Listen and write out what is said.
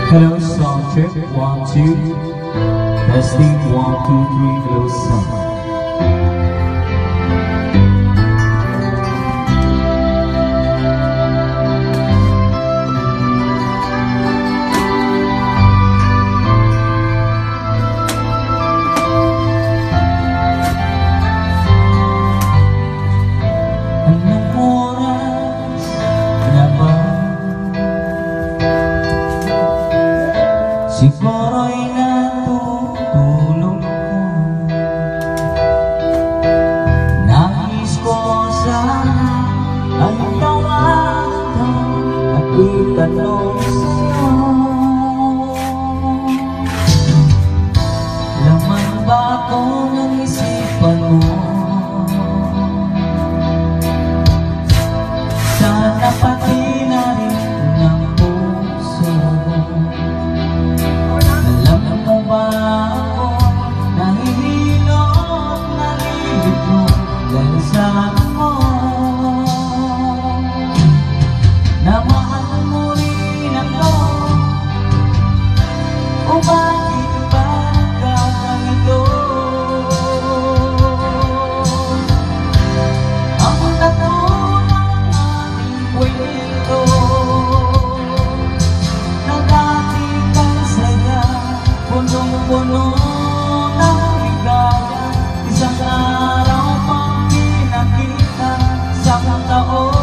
Hello, sound check, 1, 2. Testing, 1, 2, 3. Hello, sound. Sigura'y natutulog ko. Nais ko sana ay tawagan at itanong sa'yo, laman ba ako ng isipan mo? Sana pati na rin ng puso. Na mahal mo rin ako, o bakit ba nagkaganito? Ang tato ng ating kwento, na dati kang saya, punong-puno ng ligaya. Isang araw pang pinakita, isang taon